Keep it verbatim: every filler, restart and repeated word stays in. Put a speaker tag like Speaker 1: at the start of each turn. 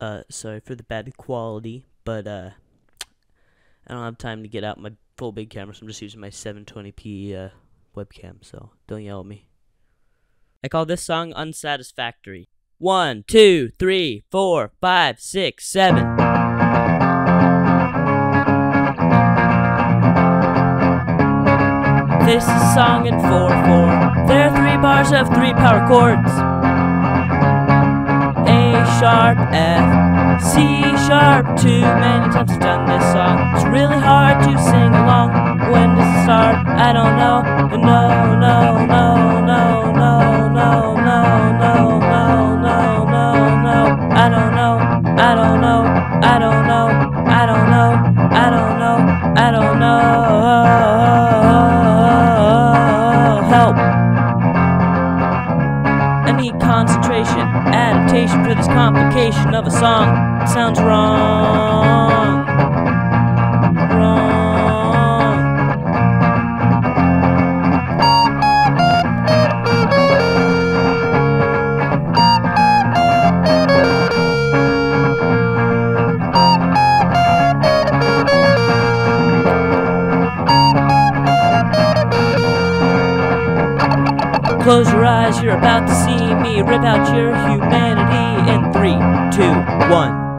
Speaker 1: Uh, sorry for the bad quality, but uh, I don't have time to get out my full big camera, so I'm just using my seven twenty p uh, webcam, so don't yell at me. I call this song Unsadisfactory. One, two, three, four, five, six, seven. This is a song in four four. There are three bars of three power chords. A sharp, F, C sharp. Too many times I've done this song. It's really hard to sing along. When does it start? I don't know. No, no, no, no, no, no, no, no, no, no, no. I don't know. I don't know. I don't know. I don't know. I don't know. I don't know. Help. I need concentration, adaptation for this complication of a song. It sounds wrong. Wrong. Close your eyes, you're about to see me rip out your humanity in three, two, one.